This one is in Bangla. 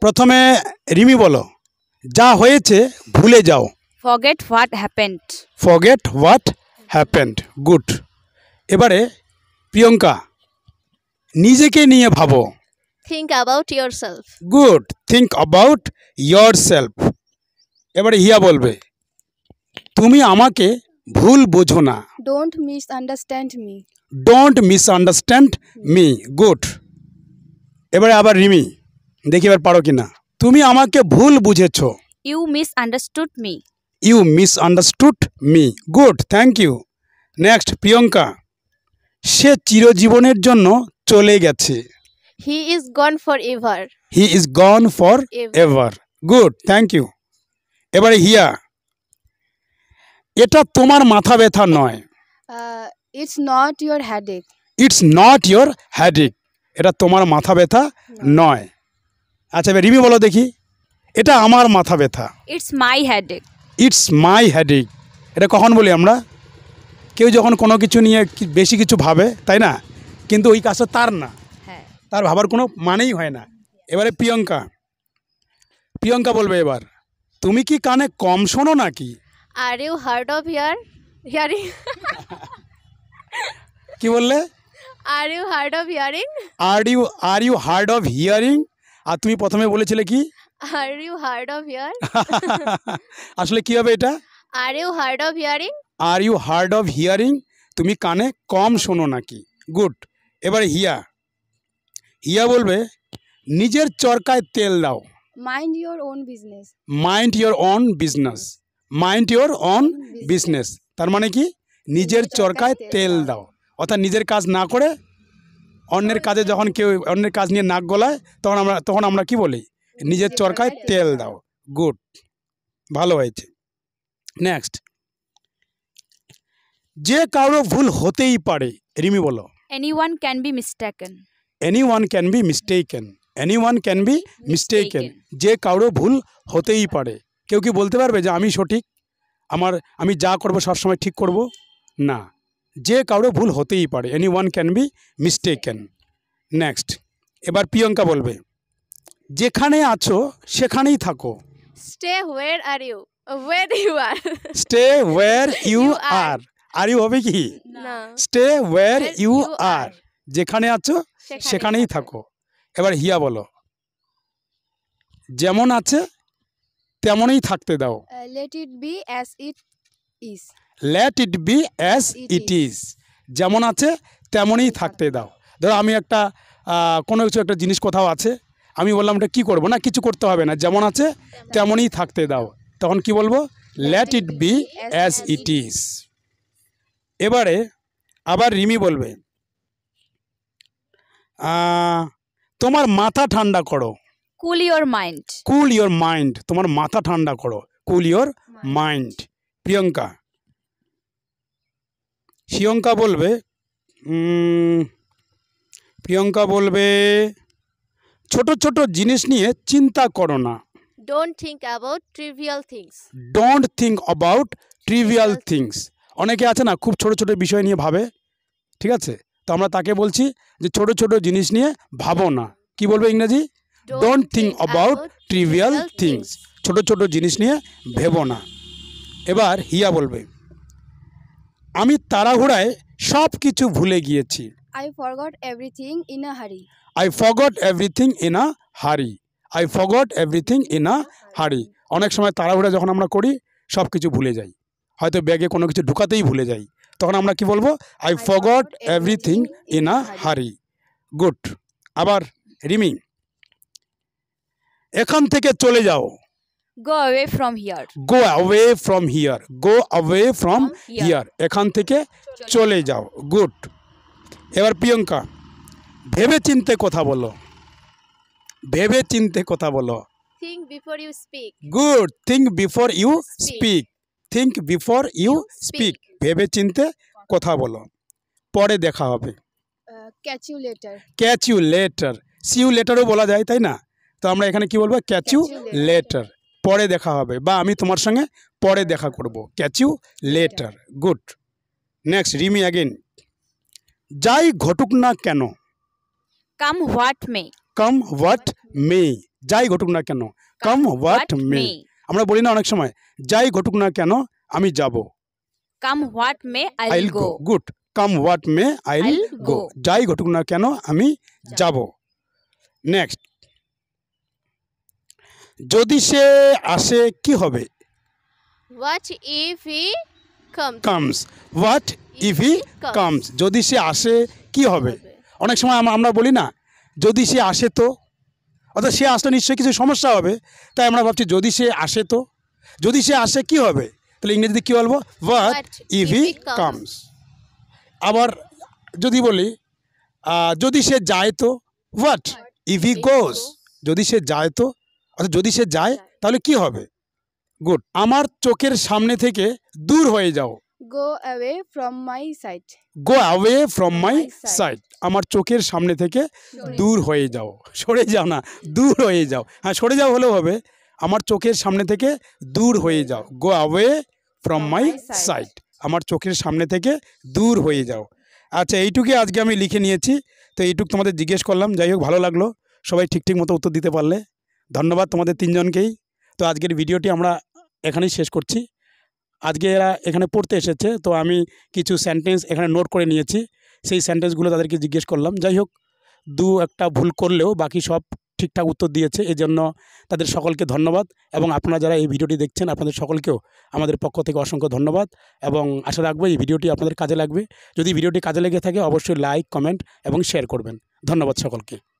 প্রথমে রিমি বলো, যা হয়েছে ভুলে যাও। Forget what happened. Forget what happened. Good. এবারে প্রিয়ঙ্কা, নিজেকে নিয়ে ভাবো। Think about yourself. Good, think about yourself. এবারে হিয়া বলবে, তুমি আমাকে ভুল বোঝো না। Don't misunderstand me. Don't misunderstand me. Good. এবারে আবার রিমি, দেখি এবার পারো কিনা। তুমি আমাকে ভুল বুঝেছো। You misunderstood me. You misunderstood me. Good, thank you. Next Priyanka, সে চিরজীবনের জন্য চলে গেছে। He is gone forever. He is gone forever. Good, thank you. এবারে হিয়া, এটা তোমার মাথা ব্যথা নয়। It's not your headache. It's not your headache. এটা তোমার মাথা ব্যথা নয়। আচ্ছা এবার রিমি বলো দেখি, এটা আমার মাথা ব্যথা। It's my headache. It's my headache. এটা কখন বলি আমরা? কেউ যখন কোনো কিছু নিয়ে বেশি কিছু ভাবে, তাই না? কিন্তু ওই কাজটা তার না, হ্যাঁ। তার ভাবার কোনো মানেই হয় না। এবারে প্রিয়ঙ্কা বলবে এবার, তুমি কি কানে কম শোনো নাকি? Are you hard of hearing? কি বললে? Are you hard of hearing? Are you hard of hearing? আর তুমি প্রথমে বলেছিলে কি? Are you hard of hear? আসলে কি হবে এটা? Are you hard of hearing? Are you hard of hearing? তুমি কানে কম শোনো নাকি? গুড। এবারে হিয়া বলবে, নিজের চরকায় তেল দাও। Mind your own business. Mind your own business. Mind your own business তার মানে কি? নিজের চরকায় তেল দাও। অর্থাৎ নিজের কাজ না করে অন্যের কাজে যখন কেউ অন্যের কাজ নিয়ে নাক গলায় তখন আমরা কি বলি? নিজের চরকায় তেল দাও। গুড, ভালো হয়েছে। নেক্সট, যে কারো ভুল হতেই পারে। রিমি বলো। Anyone can be mistaken. Anyone can be mistaken. Anyone can be mistaken. যে কারো ভুল হতেই পারে। কেউ কি বলতে পারবে যে আমি সঠিক, আমি যা করবো সবসময় ঠিক করব? না, যে কারো ভুল হতেই পারে। Anyone can be mistaken. Next, এবার প্রিয়ঙ্কা বলবে, যেখানে আছো সেখানেই থাকো। Stay where are you? Where you are. Stay where you are. Are you হবে কি? No. Stay where you you are. যেখানে আছো সেখানেই থাকো। এবার হিয়া বলো, যেমন আছে তেমনই থাকতে দাও। Let it be as it is. Let it be as it is. যেমন আছে তেমনই থাকতে দাও। ধরো আমি কোনো কিছু একটা জিনিস কোথাও আছে, আমি বললাম এটা কী করবো না, কিছু করতে হবে না, যেমন আছে তেমনই থাকতে দাও। তখন কি বলবো? Let it be as it is. এবারে আবার রিমি বলবে, তোমার মাথা ঠান্ডা করো। Cool your mind. Cool your mind. তোমার মাথা ঠান্ডা করো। কুল ইয়োর মাইন্ড। প্রিয়ঙ্কা বলবে, ছোট ছোট জিনিস নিয়ে চিন্তা করো না। Don't think about trivial things. Don't think about trivial things. অনেকে আছে না খুব ছোট ছোট বিষয় নিয়ে ভাবে, ঠিক আছে? তো আমরা তাকে বলছি যে ছোট ছোট জিনিস নিয়ে ভাবো না। কি বলবো ইংরেজি? Don't think about trivial things. ছোট ছোট জিনিস নিয়ে ভেবো না। এবার হিয়া বলবে, আমি তাড়াহুড়ায় সব কিছু ভুলে গিয়েছি। I forgot everything in a hurry. I forgot everything in a hurry. I forgot everything in a hurry. অনেক সময় তাড়াহুড়া যখন আমরা করি সব কিছু ভুলে যাই, হয়তো ব্যাগে কোনো কিছু ঢুকাতেই ভুলে যাই, তখন আমরা কি বলবো? I forgot everything in a hurry. Good. আবার রিমি, এখান থেকে চলে যাও। Go away from here. Go away from here. Go away from here. এখান থেকে চলে যাও। গুড। এবার প্রিয়ঙ্কা, ভেবে চিনতে কথা বলো। ভেবে চিনতে কথা বলো। Think before you speak. Good. Think before you speak. Think before you speak. ভেবে চিনতে কথা বলো। পরে দেখা হবে। Catch you later. Catch you later. See you লেটারও বলা যায়, তাই না? তো আমরা এখানে কি বলবো? Catch you later. পরে দেখা হবে, বা আমি তোমার সঙ্গে পরে দেখা করব। Catch you later. Good. Next, Rimi again, যাই ঘটুক না কেন। Come what may. Come what may. যাই ঘটুক না কেন, কাম হোয়াট মে। আমরা বলি না অনেক সময়, যাই ঘটুক না কেন আমি যাব, Come what may, I'll I'll go. go. Good, come what may I'll I'll go. go. যাই ঘটুক না কেন আমি যাব। নেক্সট, যদি সে আসে কি হবে? What if he comes? Comes. What if he comes. যদি সে আসে কি হবে? অনেক সময় আমরা বলি না, যদি সে আসে তো, অর্থাৎ সে আসলে নিশ্চয়ই কিছু সমস্যা হবে, তাই আমরা ভাবছি যদি সে আসে তো, যদি সে আসে কি হবে? তাহলে ইংরেজিতে কী বলবো? What if he comes. আবার যদি বলি যদি সে যায় তো, হোয়াট ইফ হি গোস। যদি সে যায় তো, অর্থাৎ যদি সে যায় তাহলে কি হবে? গুড। আমার চোখের সামনে থেকে দূর হয়ে যাও। Go away from my sight. Go away from my sight. আমার চোখের সামনে থেকে দূর হয়ে যাও। সরে যাও না, দূর হয়ে যাও। হ্যাঁ, সরে যাও হলেও হবে। আমার চোখের সামনে থেকে দূর হয়ে যাও। Go away from my sight. আমার চোখের সামনে থেকে দূর হয়ে যাও। আচ্ছা, এইটুকুই আজকে আমি লিখে নিয়েছি। তো এইটুকু তোমাদের জিজ্ঞেস করলাম। যাই হোক, ভালো লাগলো, সবাই ঠিক মতো উত্তর দিতে পারলে। ধন্যবাদ তোমাদের তিনজনকেই। তো আজকের ভিডিওটি আমরা এখানেই শেষ করছি। আজকে এরা এখানে পড়তে এসেছে, তো আমি কিছু সেন্টেন্স এখানে নোট করে নিয়েছি, সেই সেন্টেন্সগুলো তাদেরকে জিজ্ঞেস করলাম। যাই হোক, দু একটা ভুল করলেও বাকি সব ঠিকঠাক উত্তর দিয়েছে, এজন্য তাদের সকলকে ধন্যবাদ। এবং আপনারা যারা এই ভিডিওটি দেখছেন, আপনাদের সকলকেও আমাদের পক্ষ থেকে অসংখ্য ধন্যবাদ। এবং আশা রাখবো এই ভিডিওটি আপনাদের কাজে লাগবে। যদি ভিডিওটি কাজে লেগে থাকে অবশ্যই লাইক, কমেন্ট এবং শেয়ার করবেন। ধন্যবাদ সকলকে।